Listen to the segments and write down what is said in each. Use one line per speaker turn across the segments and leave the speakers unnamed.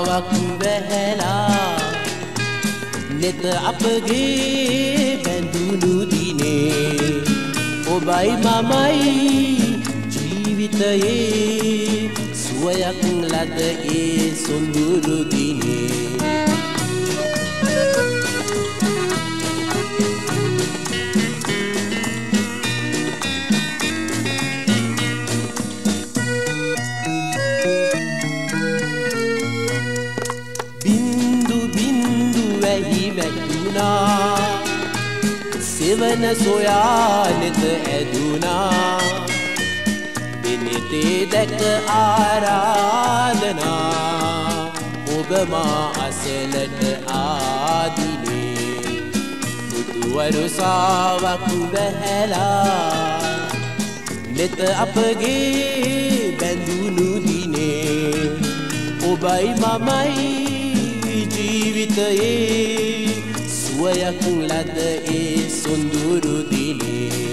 වරුසාවක් වැහැලා නෙත අපගේ බැඳුණු දිනේ ඔබයි මමයි ජීවිතයේ සුවයක් ලද ඒ සොඳුරු දිනේ සෙවන සොයා නෙත ඇදුනා දිනෙතේ දැක ආරාධනා ඔබ මා අසලට ආදිනේ පුතු වරුසාවක් වැහැලා නෙත අපගේ බැඳුණු දිනේ ඔබයි මමයි ජීවිතයේ සුවයක් ලද ඒ සොඳුරු දිනේ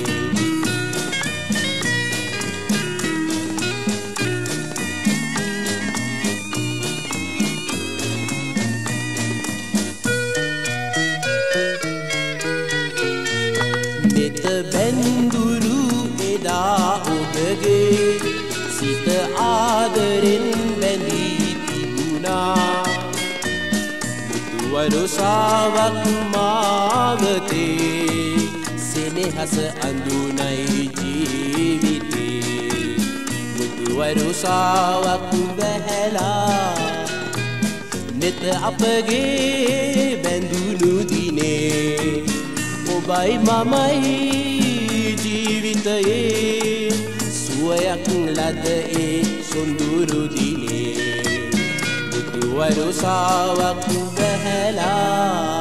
නෙත බැඳුරු එදා ඔබගේ සිත ආදරෙන් බැඳී තිබුණා වරුසාවක් මාවතේ සෙනෙහස අඳුනයි ජීවිතේ මුතු වරුසාවක් වැහැලා නෙත අපගේ බැඳුණු දිනේ ඔබයි මමයි ජීවිතයේ සුවයක් ලද ඒ සොඳුරු දිනේ වරුසාවක් වැහැලා